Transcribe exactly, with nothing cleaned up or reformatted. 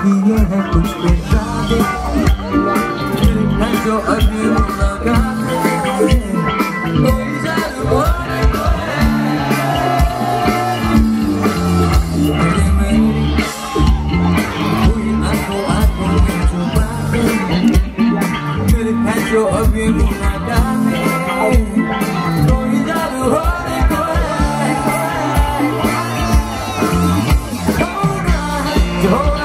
किए हैं कुछ पे सादे, तेरे है जो अभी मुलाकात कोई जादू होने को है मेरे में कोई आंखों आंखों में छुपा तेरे है जो अभी मुलाकात कोई जादू होने को है।